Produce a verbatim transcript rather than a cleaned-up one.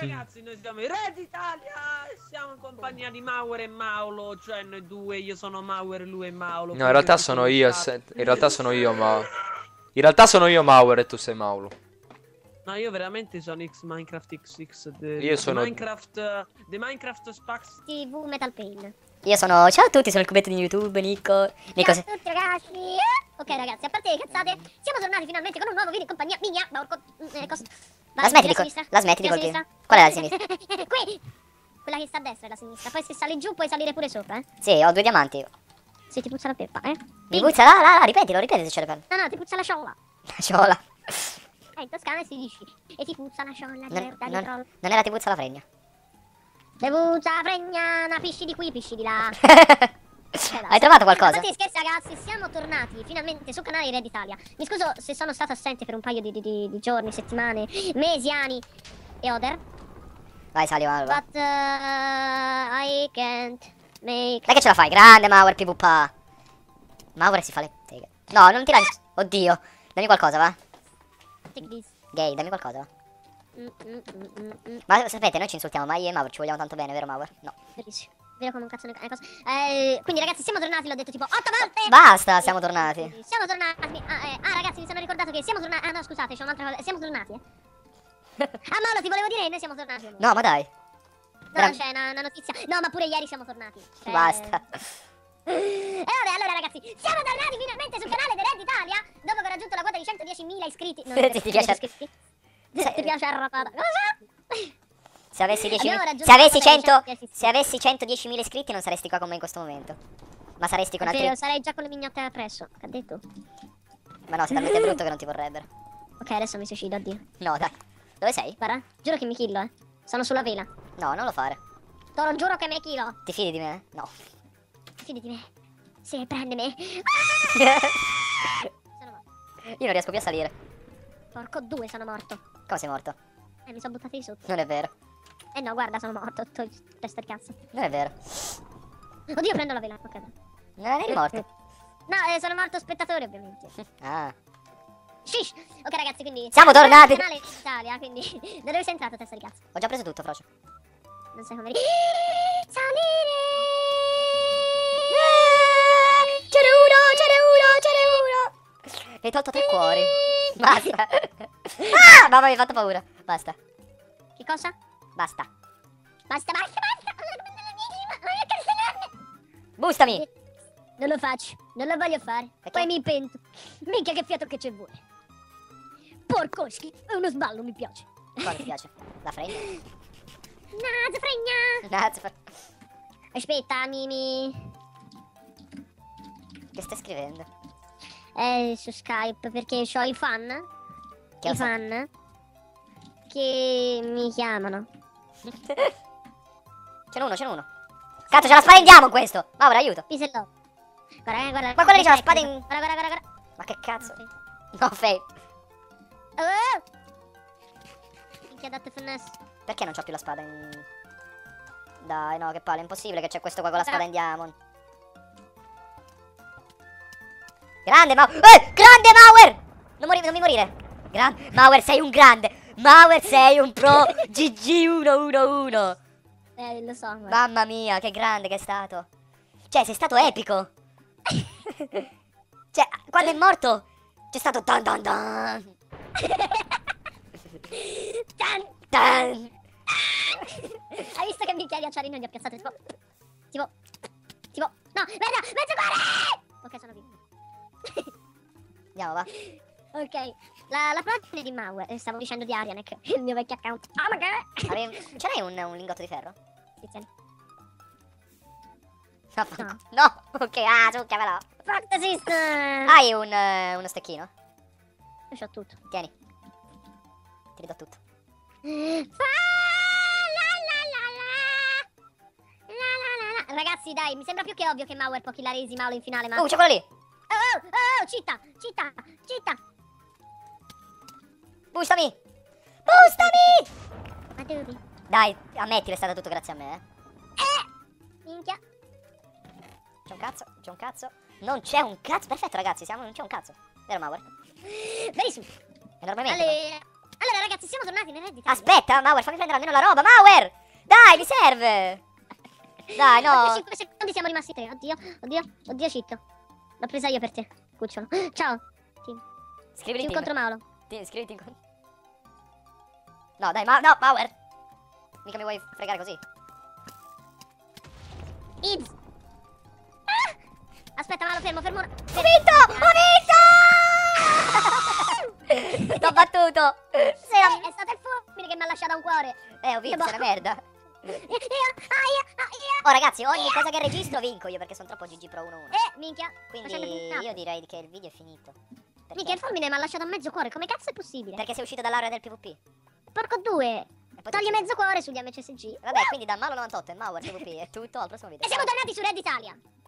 ragazzi, noi siamo i Re d'Italia e siamo in compagnia di Mauer e Maulo, cioè noi due, io sono Mauer, lui è Maulo. No, in realtà sono io, in realtà sono io, ma... In realtà sono io Mauer e tu sei Maulo. No, io veramente sono X Minecraft X X. The, io sono... The Minecraft, uh, the Minecraft Spax T V Metal Pain. Io sono... Ciao a tutti, sono il cubetto di YouTube, Nico. Nico Ciao a tutti ragazzi. Ok ragazzi, a parte le cazzate, siamo tornati finalmente con un nuovo video in compagnia mia. Ma orco... Eh, cosa... La smetti di colpire. La smetti di colpire. Qual è la sinistra? Qui. Quella che sta a destra è la sinistra. Poi se sali giù puoi salire pure sopra, eh. Sì, ho due diamanti io. Se ti puzza la peppa, eh. Mi puzza là, là, là, ripetilo, ripeti se c'è le perle. No, no, ti puzza la sciolla. La ciola. Eh, in Toscana si dice. E ti puzza la sciolla di Non, merda di non, troll. non era ti puzza la fregna. Ti puzza la fregna, una pisci di qui, pisci di là. Hai trovato qualcosa? A parte scherzi ragazzi, siamo tornati finalmente sul canale Red Italia. Mi scuso se sono stato assente per un paio di, di, di, di giorni, settimane, mesi, anni e other. Vai, sali, va. But uh, I can't make... Dai che ce la fai, grande Mauer, PvP. Mauer si fa le teghe. No, non ti lanci. Oddio, dammi qualcosa, va. Take this. Gay, dammi qualcosa, va. Mm, mm, mm, mm, mm. Ma sapete, noi ci insultiamo, ma io e Mauer ci vogliamo tanto bene, vero Mauer? No. Verissimo. Vero come un cazzo di cosa. Eh, quindi ragazzi siamo tornati, l'ho detto tipo otto volte. Basta, siamo tornati. Siamo tornati. Ah, eh, ah ragazzi mi sono ricordato che siamo tornati. Ah no scusate, c'è un'altra cosa. Siamo tornati, eh. Ah Mauro ti volevo dire che noi siamo tornati. No, ma dai. No, no c'è una, una notizia. No, ma pure ieri siamo tornati. Cioè... Basta. E vabbè, allora ragazzi, siamo tornati finalmente sul canale di Red Italia. Dopo che ho raggiunto la quota di centodiecimila iscritti. Non ti, ti piace? Iscritti. Ti piace arrapata? Se avessi diecimila. Abbiamo Se avessi raggiunto la cento. quota di Se avessi centodiecimila iscritti non saresti qua con me in questo momento. Ma saresti con È altri. vero, sarei già con le mignotte appresso. Che ha detto? Ma no, sei talmente brutto che non ti vorrebbero. Ok, adesso mi suicido, addio. No, dai. Dove sei? Guarda, giuro che mi killo, eh. Sono sulla vela. No, non lo fare. Te lo giuro che mi killo. Ti fidi di me? No. Fidi di me. Sì, prendimi. Sono morto. Io non riesco più a salire. Porco due, sono morto. Come sei morto? Eh, mi sono buttato di sotto. Non è vero. Eh no, guarda, sono morto. Tu, testa di cazzo. Non è vero. Oddio, prendo la vela. Ok. Non eri morto. No, eh, sono morto spettatore, ovviamente. Ah. Shish. Ok, ragazzi, quindi... Siamo tornati. Il canale d'Italia, quindi... Da dove sei entrato, testa di cazzo? Ho già preso tutto, Frocio. Non sai come... Salire! Ce n'è uno, ce n'è uno, ce n'è uno. Mi hai tolto tre cuori. Basta. Ah, mamma mi hai fatto paura. Basta. Che cosa? Basta. Basta, basta, basta! Voglio cancellarmi! Boostami. Non lo faccio, non lo voglio fare. Perché? Poi mi pento. Minchia che fiato che c'è vuole. Porcoschi, è uno sballo, mi piace. Quale ti piace? La fregna? Naso fregna! Grazie. Aspetta, Mimi. Che stai scrivendo? Eh, su Skype, perché ho i fan. Che I lo sa- fan. Che mi chiamano. Ce n'è uno, ce n'è uno. Cazzo, c'è la spada in diamond questo. Maura, aiuto. Pisello. Guarda, eh, guarda. Ma quello lì c'ha la spada in... Guarda, guarda, guarda, guarda. Ma che cazzo? Ok. No, fake. Oh! Minchia, dato F N S. Perché non c'ho più la spada in... Dai, no, che palle, è impossibile che c'è questo qua con la spada in diamond. Grande Mauer. Eh, grande Mauer! Non, mori non mi morire. Grande Mauer, sei un grande. Mauer, sei un pro. G G uno uno uno. Eh, lo so, guarda. Mamma mia, che grande che è stato. Cioè, sei stato epico. Cioè, quando è morto c'è stato dan dan dan. Tan. Dan. Hai visto che minchia di acciari non gli ho piazzato? Tipo... Tipo... Tipo... No, merda, mezzo cuore! Ok, sono vivo. Andiamo, va. Ok, la, la progenie di Mauer, eh, stavo dicendo di Arianek, il mio vecchio account. Oh my god! Avevi- Ce l'hai un, un lingotto di ferro? Sì, tieni. No, No. no. Ok, ah, succhiamelo. Fuck the system! Hai un, eh, uno stecchino? Io c'ho tutto. Tieni. Ti ridò tutto. Fa la la la la. La la la la. Ragazzi, dai, mi sembra più che ovvio che Mauer può killare Easy Maulo in finale, ma... Uh, c'è quello lì. Oh, oh, oh, citta, citta, citta. Boostami. Boostami. Ma dove? Dai, ammettilo, è stato tutto grazie a me, eh. Minchia. C'è un cazzo, c'è un cazzo. Non c'è un cazzo. Perfetto, ragazzi, siamo, non c'è un cazzo. Vero, Mauer? Benissimo. Enormemente. Allora, Allora ragazzi, siamo tornati nel Reddit. Aspetta, Mauer, fammi prendere almeno la roba, Mauer! Dai, mi serve! Dai, no. Oddio, cinque secondi siamo rimasti tre. Oddio, oddio, oddio, Citto. L'ho presa io per te, cucciolo. Ciao. Team. Scriviti Team contro Mauro. Team, scriviti in contro. No, dai, ma no, Mauer. Mica mi vuoi fregare così. Ibs. Ah! Aspetta, Mauro, fermo, fermo. Ho vinto! Ho vinto! T'ho battuto. Sei la... È stato il fulmine che mi ha lasciato un cuore. Eh, ho vinto, sei una merda. Io, io, ah, io. Oh ragazzi, ogni cosa che registro vinco io perché sono troppo G G Pro uno uno. Eh, minchia. Quindi Facendo finito. io direi che il video è finito. Perché? Minchia, il fulmine mi ha lasciato un mezzo cuore. Come cazzo è possibile? Perché sei uscito dall'area del PvP. Porco due. E poi Togli ti- mezzo cuore sugli M C S G. Vabbè, quindi da Malo novantotto e Mauer PvP è tutto al prossimo video. E siamo tornati su Red Italia.